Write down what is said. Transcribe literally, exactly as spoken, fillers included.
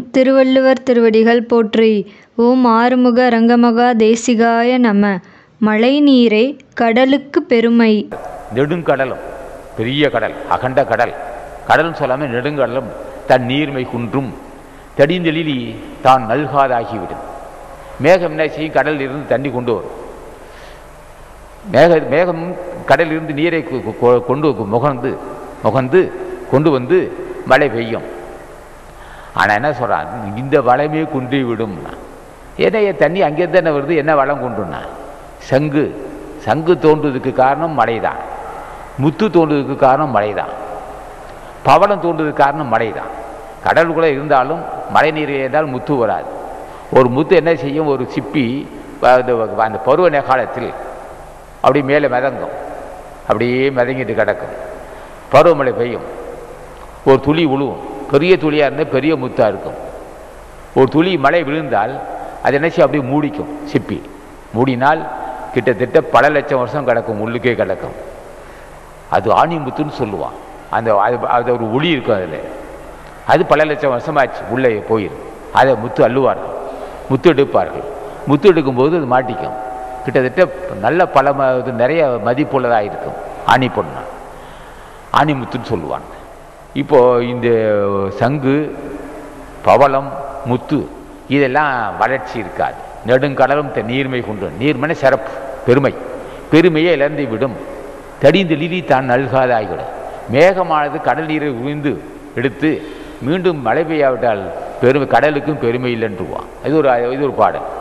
திருவள்ளுவர் திருவடிகள் போற்றி. ஓம் ஆறுமுக அரங்கமகா தேசிகாய நம. மழை நீரே கடலுக்கு பெருமை. நெடுங்கடலும் பெரிய கடல், அகண்ட கடல், கடலும் சொல்லாமல் நெடுங்கடலும் தன் நீர்மை குன்றும் தடிந்தெழிலி தான் நல்காதாகிவிடும். மேகம் என்ன செய்யும்? கடலில் இருந்து தண்ணி கொண்டு வரும். மேக மேகம் கடலில் இருந்து நீரை கொண்டு முகந்து முகந்து கொண்டு வந்து மழை பெய்யும். ஆனால் என்ன சொல்கிறான்? இந்த வளமே குன்றி விடும்னா. ஏன்னா தண்ணி அங்கேருந்து தானே வருது, என்ன வளம் கொண்டுன்னா? சங்கு சங்கு தோன்றுவதற்கு காரணம் மழை தான். முத்து தோன்றுவதற்கு காரணம் மழை தான். பவளம் தோன்றுவதற்கு காரணம் மழை தான். கடலுக்குள்ளே இருந்தாலும் மழை நீர் இருந்தால் முத்து வராது. ஒரு முத்து என்ன செய்யும்? ஒரு சிப்பி அந்த பருவ காலத்தில் அப்படி மேலே மிதங்கும், அப்படியே மிதங்கிட்டு கிடக்கும். பருவமழை பெய்யும், ஒரு துளி விழுவும். பெரிய துளியாக இருந்தால் பெரிய முத்தாக இருக்கும். ஒரு துளி மழை விழுந்தால் அது என்ன செய்யும்? அப்படியே மூடிக்கும். சிப்பி மூடினால் கிட்டத்தட்ட பல லட்சம் வருஷம் கிடக்கும், உள்ளுக்கே கிடக்கும். அது ஆணி முத்துன்னு சொல்லுவான். அந்த அது அது ஒரு ஒளி இருக்கும் அதில். அது பல லட்சம் வருஷமாச்சு உள்ளே போயிடும். அதை முத்து அள்ளுவார்கள், முத்து எடுப்பார்கள். முத்து எடுக்கும்போது அது மாட்டிக்கும். கிட்டத்தட்ட நல்ல பல இது நிறைய மதிப்புள்ளதாக இருக்கும். ஆணி பொண்ணா ஆணி முத்துன்னு சொல்லுவாங்க. இப்போது இந்த சங்கு, பவளம், முத்து இதெல்லாம் வளர்ச்சி இருக்காது. நெடுங்கடலும் நீர்மை கொண்டு, நீர்மனை சிறப்பு, பெருமை, பெருமையை இழந்து விடும். தடிந்தெழிலி தான் நல்காதாகிவிடும். மேகமானது கடல் நீரை உறிந்து எடுத்து மீண்டும் மழை பெய்யாவிட்டால் பெருமை, கடலுக்கும் பெருமை இல்லைன்றுவான். இது ஒரு இது ஒரு பாடல்.